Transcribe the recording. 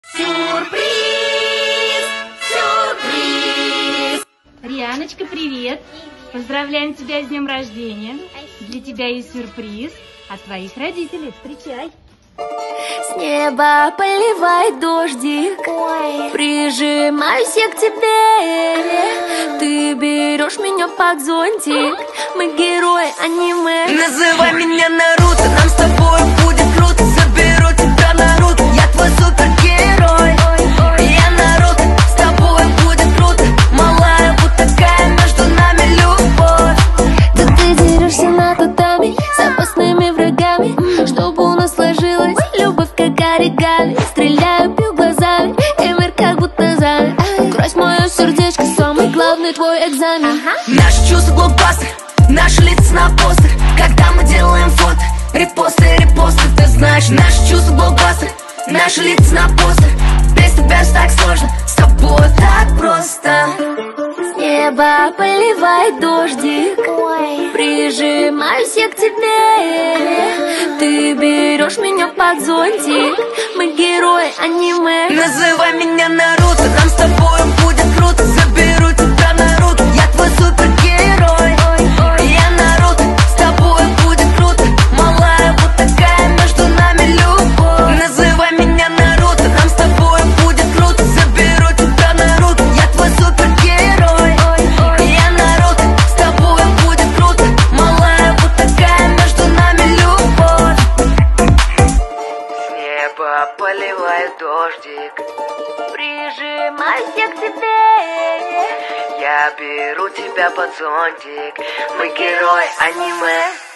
Сюрприз! Сюрприз! Рианочка, привет! Поздравляем тебя с днем рождения! Для тебя есть сюрприз от твоих родителей. Встречай! С неба поливает дождик, прижимаюсь я к тебе. Ты берешь меня под зонтик, мы герои аниме. Называй меня Наруто, нам с тобой будет круто. Заберу тебя на руки, я твой супергерой. Я Наруто, с тобой будет круто. Малая, вот такая между нами любовь. Тут ты дерешься на татами с опасными врагами, чтобы у нас сложилась любовь как оригами. Стреляю, бью глазами, и мир как будто замер. Крось мое сердечко, самый главный твой экзамен. Наши чувства блокбастер, наши лица на постер. Когда мы делаем фото, репосты, ты знаешь. Наши чувства блокбастер, наши лица на постер. Без тебя ж так сложно, с тобой так просто. С неба поливает дождик, прижимаюсь я к тебе. Ты берешь меня под зонтик, мы герои аниме. Называй меня Наруто, нам с тобой будет круто. Заберу тебя на руки, я твой супергерой. Я Наруто, с тобой будет круто. Малая, вот такая между нами любовь. Называй меня Наруто, нам с тобой будет круто. Заберу тебя на руки, я твой супергерой. Я Наруто, с тобой будет круто. Малая, вот такая между нами любовь. С неба поливает дождик, Прижимаюсь я к тебе. я беру тебя под зонтик. Мы герои аниме.